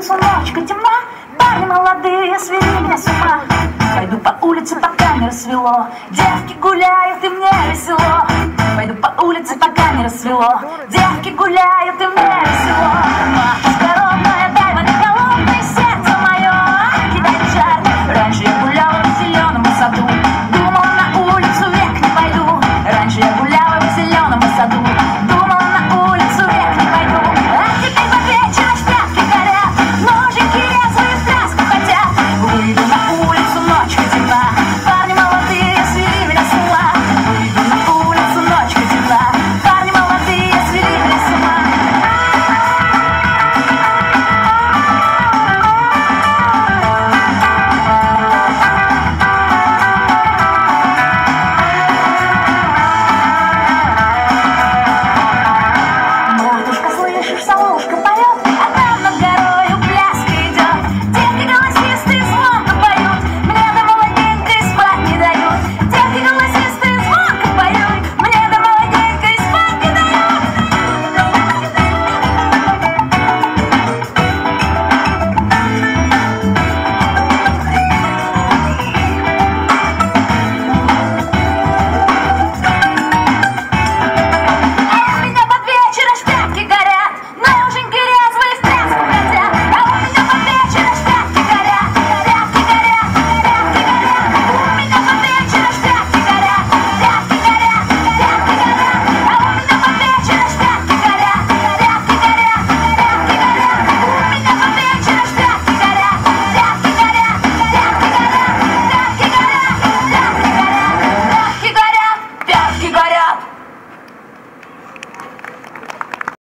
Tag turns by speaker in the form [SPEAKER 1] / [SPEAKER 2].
[SPEAKER 1] ночка темна, парни молодые свели меня с ума. Пойду по улице, пока не рассвело, девки гуляют и мне весело. Пойду по улице, пока не рассвело, девки гуляют и мне весело.